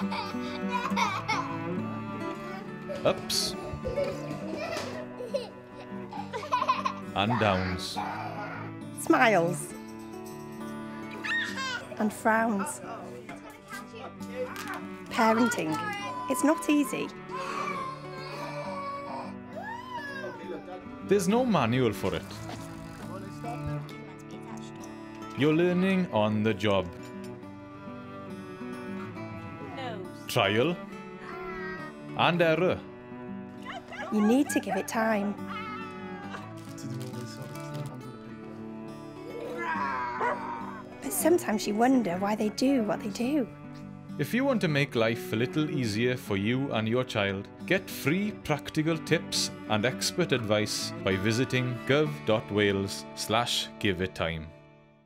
Ups and downs. Smiles and frowns. Parenting, it's not easy. There's no manual for it. You're learning on the job. Trial and error. You need to give it time. But sometimes you wonder why they do what they do. If you want to make life a little easier for you and your child, get free practical tips and expert advice by visiting gov.wales/giveitime.